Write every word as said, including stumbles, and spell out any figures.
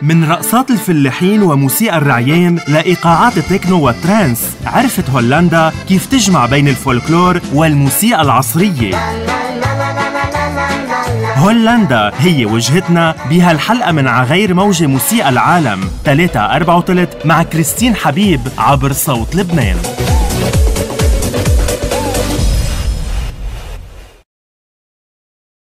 من رقصات الفلاحين وموسيقى الرعيان لإيقاعات التكنو والترانس، عرفت هولندا كيف تجمع بين الفولكلور والموسيقى العصرية. هولندا هي وجهتنا بهالحلقة من عغير موجة موسيقى العالم ثلاثة أربعة وثلاثة مع كريستين حبيب عبر صوت لبنان.